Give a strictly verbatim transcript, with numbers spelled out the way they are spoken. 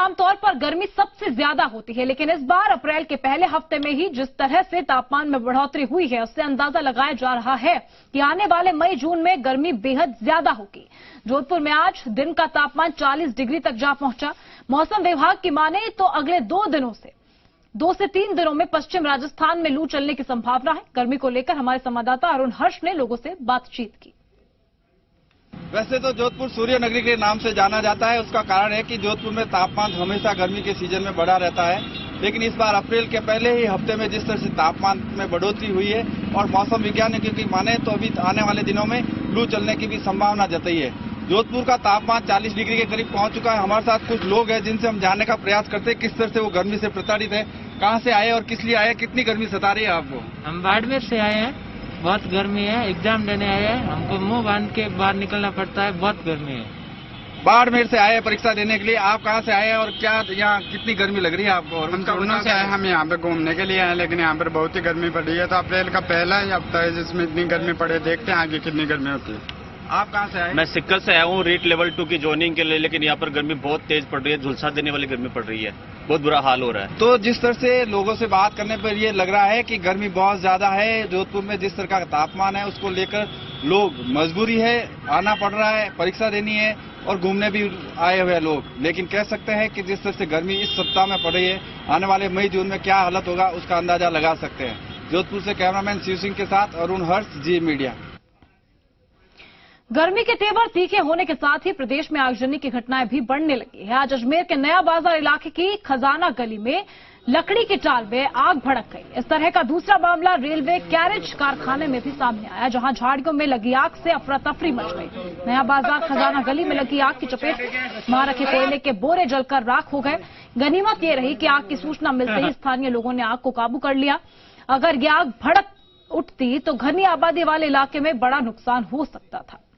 आमतौर पर गर्मी सबसे ज्यादा होती है, लेकिन इस बार अप्रैल के पहले हफ्ते में ही जिस तरह से तापमान में बढ़ोतरी हुई है, उससे अंदाजा लगाया जा रहा है कि आने वाले मई जून में गर्मी बेहद ज्यादा होगी। जोधपुर में आज दिन का तापमान चालीस डिग्री तक जा पहुंचा। मौसम विभाग की माने तो अगले दो दिनों से दो से तीन दिनों में पश्चिम राजस्थान में लू चलने की संभावना है। गर्मी को लेकर हमारे संवाददाता अरुण हर्ष ने लोगों से बातचीत की। वैसे तो जोधपुर सूर्य नगरी के नाम से जाना जाता है। उसका कारण है कि जोधपुर में तापमान हमेशा गर्मी के सीजन में बढ़ा रहता है, लेकिन इस बार अप्रैल के पहले ही हफ्ते में जिस तरह से तापमान में बढ़ोतरी हुई है और मौसम वैज्ञानिकों की माने तो अभी आने वाले दिनों में लू चलने की भी संभावना जताई है। जोधपुर का तापमान चालीस डिग्री के करीब पहुंच चुका है। हमारे साथ कुछ लोग हैं जिनसे हम जानने का प्रयास करते हैं किस तरह से वो गर्मी से प्रताड़ित है, कहाँ से आए और किस लिए आए, कितनी गर्मी सता रही है आपको? हम बाड़मेर से आए हैं, बहुत गर्मी है, एग्जाम देने आए हैं, हमको मुंह बांध के बाहर निकलना पड़ता है, बहुत गर्मी है। बाड़मेर से आए परीक्षा देने के लिए, आप कहाँ से आए हैं और क्या यहाँ कितनी गर्मी लग रही है आपको? और हम कबूना से आए, हम यहाँ पे घूमने के लिए आए, लेकिन यहाँ पर बहुत ही गर्मी पड़ रही है। तो अप्रैल का पहला ही हफ्ता है जिसमें इतनी गर्मी पड़े, देखते हैं आगे कितनी गर्मी होती है। आप कहाँ से आए? मैं सिक्कल से आया हूँ रीट लेवल टू की ज्वाइनिंग के लिए, लेकिन यहाँ पर गर्मी बहुत तेज पड़ रही है, झुलसा देने वाली गर्मी पड़ रही है, बहुत बुरा हाल हो रहा है। तो जिस तरह से लोगों से बात करने पर ये लग रहा है कि गर्मी बहुत ज्यादा है। जोधपुर में जिस तरह का तापमान है उसको लेकर लोग मजबूरी है, आना पड़ रहा है, परीक्षा देनी है और घूमने भी आए हुए लोग। लेकिन कह सकते हैं कि जिस तरह से गर्मी इस सप्ताह में पड़ रही है, आने वाले मई जून में क्या हालत होगा उसका अंदाजा लगा सकते हैं। जोधपुर से कैमरामैन शिव सिंह के साथ अरुण हर्ष, जी मीडिया। गर्मी के तेवर तीखे होने के साथ ही प्रदेश में आगजनी की घटनाएं भी बढ़ने लगी है। आज अजमेर के नया बाजार इलाके की खजाना गली में लकड़ी की टाल में आग भड़क गई। इस तरह का दूसरा मामला रेलवे कैरेज कारखाने में भी सामने आया, जहां झाड़ियों में लगी आग से अफरा तफरी मच गई। नया बाजार खजाना गली में लगी आग की चपेट में रखे कोयले के बोरे जलकर राख हो गए। गनीमत ये रही कि आग की सूचना मिलते ही स्थानीय लोगों ने आग को काबू कर लिया। अगर यह आग भड़क उठती तो घनी आबादी वाले इलाके में बड़ा नुकसान हो सकता था।